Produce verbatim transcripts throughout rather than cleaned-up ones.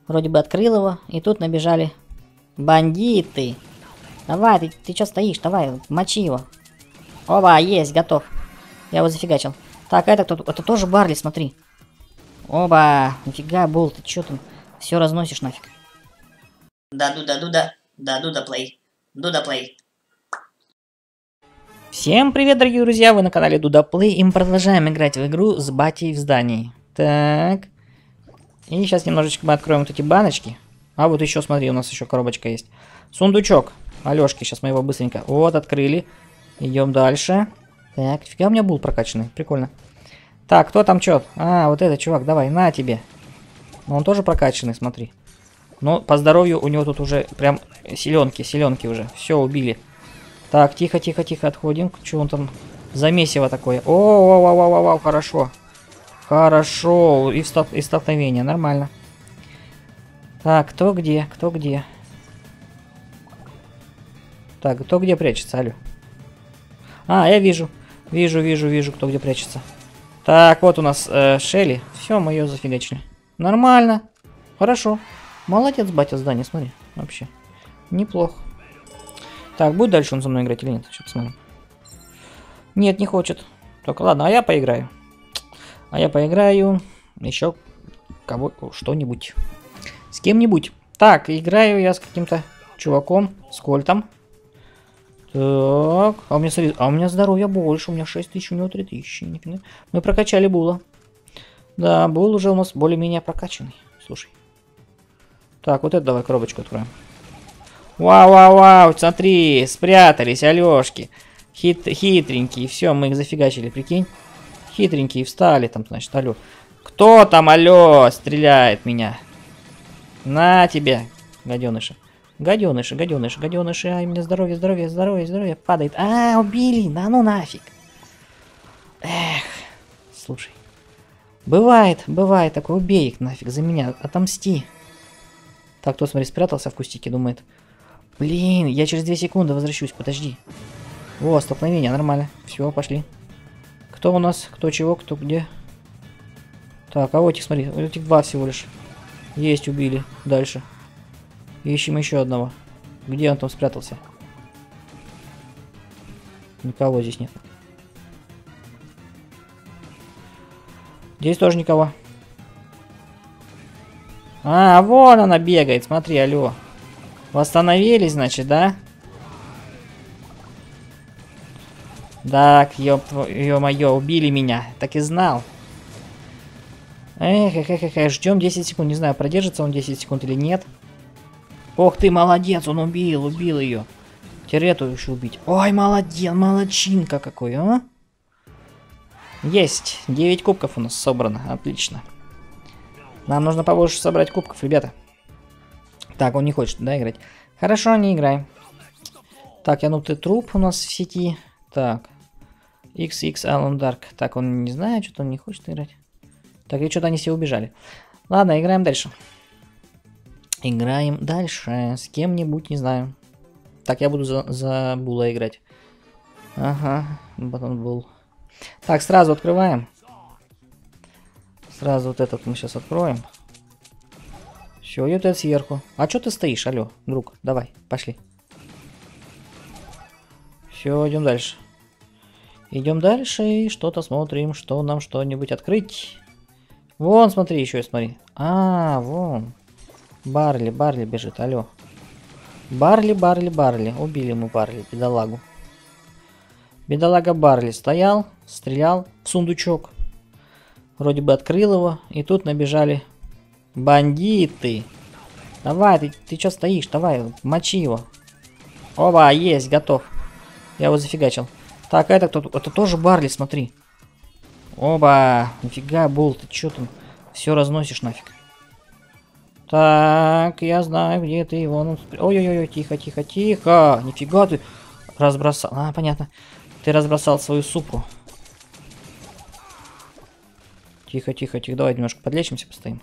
Вроде бы открыл его, и тут набежали бандиты. Давай, ты, ты что стоишь? Давай, мочи его. Оба, есть, готов. Я его зафигачил. Так, это кто? Это тоже Барли, смотри. Оба, нифига, Бол, ты что там? Все разносишь нафиг. Да-дуда-дуда, да-дуда-плей, дуда-плей. Всем привет, дорогие друзья, вы на канале Дуда Плей, и мы продолжаем играть в игру с батей в здании. Так. И сейчас немножечко мы откроем вот эти баночки. А вот еще, смотри, у нас еще коробочка есть. Сундучок Алешки, сейчас мы его быстренько. Вот, открыли. Идем дальше. Так, фига у меня был прокачанный, прикольно. Так, кто там чё? А, вот этот чувак, давай, на тебе. Но он тоже прокачанный, смотри. Но по здоровью у него тут уже прям селенки, селенки уже. Все, убили. Так, тихо, тихо, тихо, отходим. Что он там за месиво такое? О, о, о, о, о, о, хорошо. Хорошо. И, стол и столкновение, нормально. Так, кто где, кто где? Так, кто где прячется, алло? А, я вижу. Вижу, вижу, вижу, кто где прячется. Так, вот у нас э, Шелли. Все, мы ее зафигачили. Нормально. Хорошо. Молодец, батя здания, смотри. Вообще. Неплохо. Так, будет дальше он со мной играть или нет? Сейчас посмотрим. Нет, не хочет. Только ладно, а я поиграю. А я поиграю еще кого что-нибудь. С кем-нибудь. Так, играю я с каким-то чуваком. С Кольтом. Так, а у меня, смотри, а у меня здоровья больше. У меня шесть тысяч, у него три тысячи. Мы прокачали Була. Да, Бул уже у нас более-менее прокачанный. Слушай. Так, вот это давай коробочку откроем. Вау-вау-вау, смотри, спрятались, Алёшки. Хит, хитренькие, все, мы их зафигачили, прикинь. Хитренькие, встали там, значит, алё. Кто там, алё, стреляет меня? На тебе, гаденыши. Гаденыши, гаденыши, гаденыши. Ай, мне здоровье, здоровье, здоровье, здоровье падает. А, убили, да ну нафиг. Эх, слушай. Бывает, бывает такое, убей их нафиг за меня, отомсти. Так, кто, смотри, спрятался в кустике, думает. Блин, я через две секунды возвращусь, подожди. О, столкновение, нормально. Все, пошли. Кто у нас, кто чего, кто где. Так, а вот этих, смотри, вот этих два всего лишь. Есть, убили. Дальше. Ищем еще одного. Где он там спрятался? Никого здесь нет. Здесь тоже никого. А, вон она бегает, смотри, алло. Восстановились, значит, да? Так, ё-моё, убили меня. Так и знал. Эх, эх, эх, эх, ждем десять секунд. Не знаю, продержится он десять секунд или нет. Ох ты, молодец, он убил, убил ее. Теперь эту еще убить. Ой, молодец, молодчинка какой, а? Есть, девять кубков у нас собрано, отлично. Нам нужно побольше собрать кубков, ребята. Так, он не хочет, да, играть? Хорошо, не играем. Так, я ну ты труп у нас в сети. Так. икс икс Alan Dark. Так, он не знает, что-то он не хочет играть. Так, и что-то они все убежали. Ладно, играем дальше. Играем дальше. С кем-нибудь, не знаю. Так, я буду за, за Була играть. Ага, батон Бул. Так, сразу открываем. Сразу вот этот мы сейчас откроем. Все, идет это сверху. А что ты стоишь, алло, друг? Давай, пошли. Все, идем дальше. Идем дальше и что-то смотрим, что нам что-нибудь открыть. Вон, смотри, еще и смотри. А, вон. Барли, Барли бежит, алло. Барли, Барли, Барли. Убили мы Барли, бедолагу. Бедолага Барли стоял, стрелял в сундучок. Вроде бы открыл его, и тут набежали бандиты. Давай, ты, ты что стоишь? Давай, мочи его. Оба, есть, готов. Я его зафигачил. Так, это кто? Это тоже Барли, смотри. Оба, нифига, Бол, ты что там? Все разносишь нафиг. Так, я знаю, где ты его. Ой-ой-ой, тихо, тихо, тихо. Нифига ты разбросал. А, понятно. Ты разбросал свою супу. Тихо, тихо, тихо. Давай немножко подлечимся, постоим.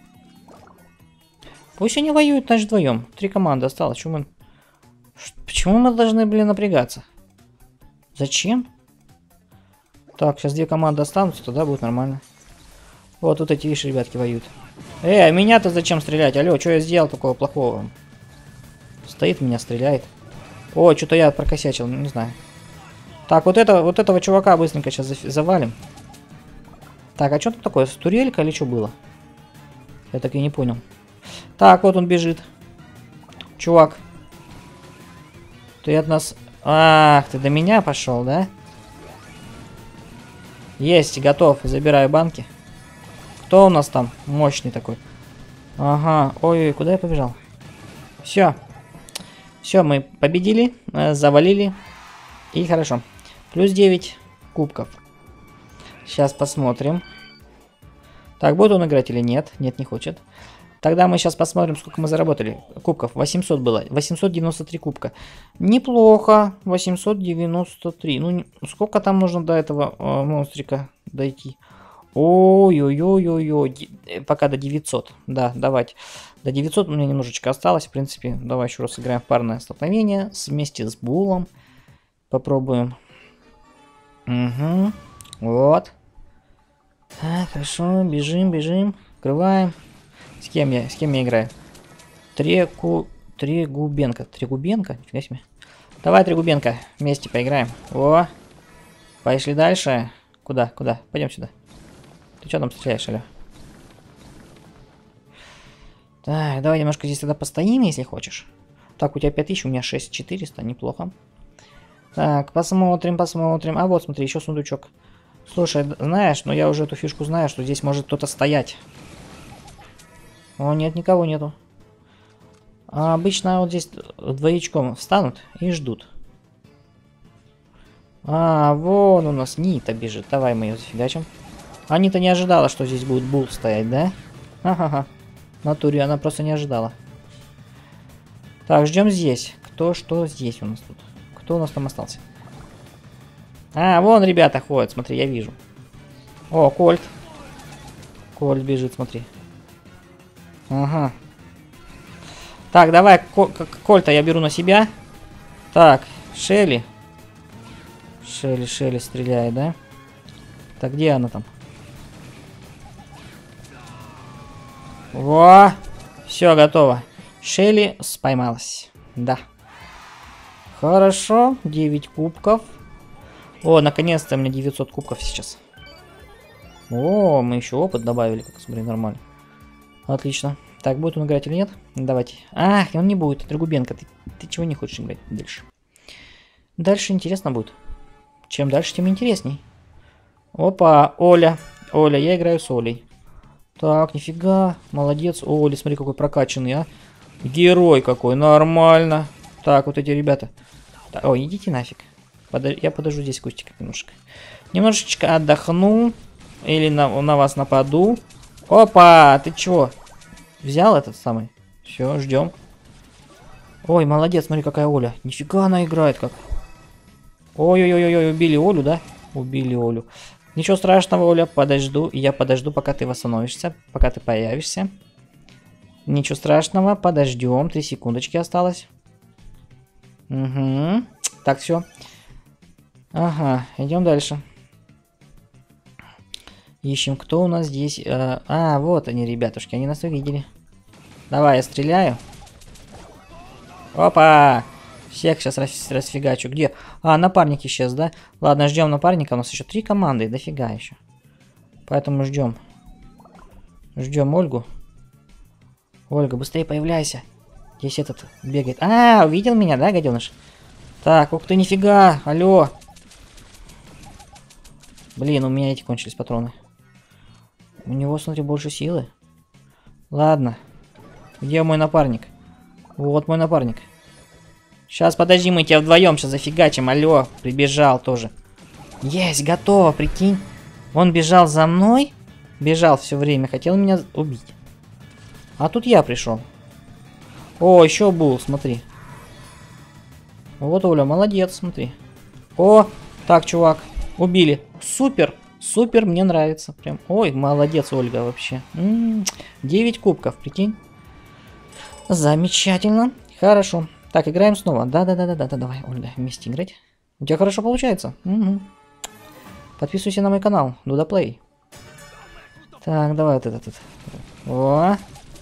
Пусть они воюют, значит, вдвоем. Три команды осталось. Почему мы... Почему мы должны, блин, напрягаться? Зачем? Так, сейчас две команды останутся, тогда будет нормально. Вот тут эти, видишь, ребятки воюют. Эй, а меня-то зачем стрелять? Алло, что я сделал такого плохого? Стоит, меня стреляет. Ой, что-то я прокосячил, не знаю. Так, вот, это, вот этого чувака быстренько сейчас завалим. Так, а что тут такое? Турелька или что было? Я так и не понял. Так, вот он бежит. Чувак. Ты от нас... Ах, ты до меня пошел, да? Есть, готов. Забираю банки. Кто у нас там мощный такой? Ага. Ой, куда я побежал? Все. Все, мы победили, завалили. И хорошо. Плюс девять кубков. Сейчас посмотрим. Так, будет он играть или нет? Нет, не хочет. Тогда мы сейчас посмотрим, сколько мы заработали. Кубков. восемьсот было. восемьсот девяносто три кубка. Неплохо. восемьсот девяносто три. Ну, сколько там нужно до этого э, монстрика дойти? Ой-ой-ой-ой-ой. Пока до девятисот. Да, давайте. До девятисот у меня немножечко осталось. В принципе, давай еще раз сыграем в парное столкновение. Вместе с Булом. Попробуем. Угу. Вот. Так, хорошо. Бежим, бежим. Открываем. С кем я? С кем я играю? Треку... Трегубенко. Трегубенко? Нифига себе. Давай, Трегубенко. Вместе поиграем. О. Пошли дальше. Куда? Куда? Пойдем сюда. Ты что там стреляешь, алё? Так, давай немножко здесь тогда постоим, если хочешь. Так, у тебя пять тысяч, у меня шесть тысяч четыреста. Неплохо. Так, посмотрим, посмотрим. А вот, смотри, еще сундучок. Слушай, знаешь, но я уже эту фишку знаю, что здесь может кто-то стоять. О, нет, никого нету. А обычно вот здесь двоечком встанут и ждут. А, вон у нас Нита бежит. Давай мы ее зафигачим. А Нита не ожидала, что здесь будет Бул стоять, да? Ха-ха-ха. В натуре она просто не ожидала. Так, ждем здесь. Кто что здесь у нас тут? Кто у нас там остался? А, вон ребята ходят, смотри, я вижу. О, Кольт. Кольт бежит, смотри. Ага. Так, давай, Кольта я беру на себя. Так, Шелли. Шелли, Шелли стреляет, да? Так, где она там? Во! Все, готово. Шелли споймалась. Да. Хорошо, девять кубков. О, наконец-то мне девятьсот кубков сейчас. О, мы еще опыт добавили, как смотри, нормально. Отлично. Так, будет он играть или нет? Давайте. Ах, он не будет. Трегубенко, ты, ты чего не хочешь играть дальше? Дальше интересно будет. Чем дальше, тем интересней. Опа, Оля. Оля, я играю с Олей. Так, нифига. Молодец. Оля, смотри, какой прокачанный, а. Герой какой, нормально. Так, вот эти ребята. Так, ой, идите нафиг. Подож... Я подожду здесь кустик немножко. Немножечко отдохну. Или на, на вас нападу. Опа, ты чего? Взял этот самый? Все, ждем. Ой, молодец, смотри, какая Оля. Нифига она играет как. Ой-ой-ой-ой, убили Олю, да? Убили Олю. Ничего страшного, Оля, подожду. Я подожду, пока ты восстановишься, пока ты появишься. Ничего страшного, подождем. Три секундочки осталось. Угу. Так, все. Ага, идем дальше. Ищем, кто у нас здесь. А, а, вот они, ребятушки, они нас увидели. Давай, я стреляю. Опа! Всех сейчас рас расфигачу. Где? А, напарник исчез, да? Ладно, ждем напарника. У нас еще три команды, дофига еще. Поэтому ждем. Ждем Ольгу. Ольга, быстрее появляйся. Здесь этот бегает. А, увидел меня, да, гаденыш? Так, ух ты, нифига. Алло. Блин, у меня эти кончились патроны. У него, смотри, больше силы. Ладно. Где мой напарник? Вот мой напарник. Сейчас, подожди, мы тебя вдвоем сейчас зафигачим. Алло, прибежал тоже. Есть, готово, прикинь. Он бежал за мной. Бежал все время, хотел меня убить. А тут я пришел. О, еще Бул, смотри. Вот Оля, молодец, смотри. О, так, чувак, убили. Супер, супер, мне нравится. Прям, ой, молодец, Ольга, вообще. М-м, девять кубков, прикинь. Замечательно, хорошо. Так, играем снова. Да-да-да-да-да, давай, Ольга, вместе играть. У тебя хорошо получается. Угу. Подписывайся на мой канал, Дуда Плей. Так, давай вот этот. О!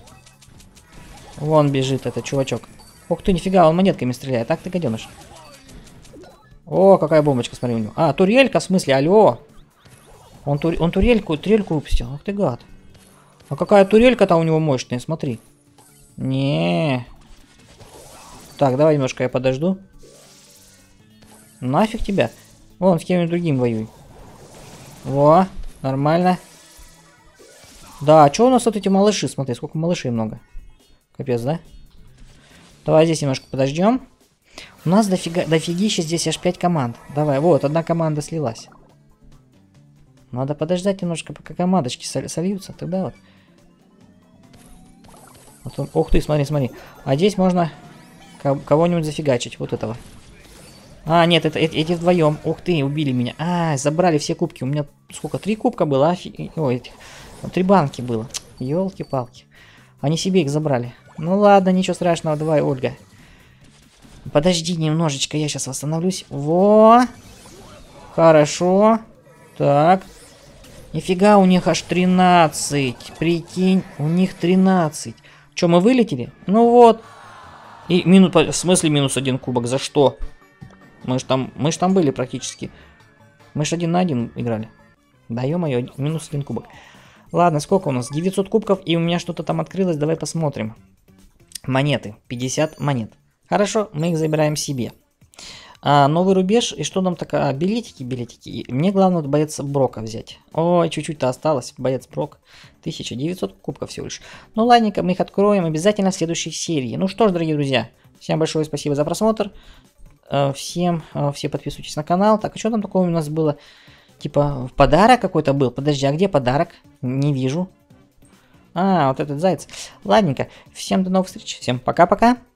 Вон бежит этот чувачок. Ух ты, нифига, он монетками стреляет. Так ты гаденыш. О, какая бомбочка, смотри у него. А, турелька, в смысле, алло. Он, тур... он турельку, турельку выпустил. Ах ты гад. А какая турелька-то у него мощная, смотри. Не. Так, давай немножко я подожду. Нафиг тебя. Вон, с кем-нибудь другим воюй. Во, нормально. Да, а что у нас вот эти малыши? Смотри, сколько малышей много. Капец, да? Давай здесь немножко подождем. У нас дофига, дофигища здесь аж пять команд. Давай, вот, одна команда слилась. Надо подождать немножко, пока командочки сол сольются. Тогда вот. вот он, ух ты, смотри, смотри. А здесь можно кого-нибудь зафигачить. Вот этого. А, нет, это, это эти вдвоем. Ух ты, убили меня. А, забрали все кубки. У меня сколько? Три кубка было? Офи... Ой, этих... Три банки было. Ёлки-палки. Они себе их забрали. Ну ладно, ничего страшного. Давай, Ольга. Подожди немножечко, я сейчас восстановлюсь. Во! Хорошо. Так. Нифига, у них аж тринадцать. Прикинь, у них тринадцать. Че, мы вылетели? Ну вот. И минус, в смысле минус один кубок? За что? Мы ж там, мы ж там были практически. Мы ж один на один играли. Да ё-моё, минус один кубок. Ладно, сколько у нас? девятьсот кубков, и у меня что-то там открылось. Давай посмотрим. Монеты. пятьдесят монет. Хорошо, мы их забираем себе. А, новый рубеж. И что нам такое? А, билетики, билетики. И мне главное вот боец Брока взять. Ой, чуть-чуть-то осталось. Боец Брок. тысяча девятьсот кубков всего лишь. Ну ладненько, мы их откроем обязательно в следующей серии. Ну что ж, дорогие друзья. Всем большое спасибо за просмотр. Всем, все подписывайтесь на канал. Так, а что там такое у нас было? Типа, подарок какой-то был. Подожди, а где подарок? Не вижу. А, вот этот заяц. Ладненько. Всем до новых встреч. Всем пока-пока.